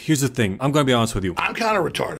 here's the thing. I'm gonna be honest with you. I'm kind of retarded.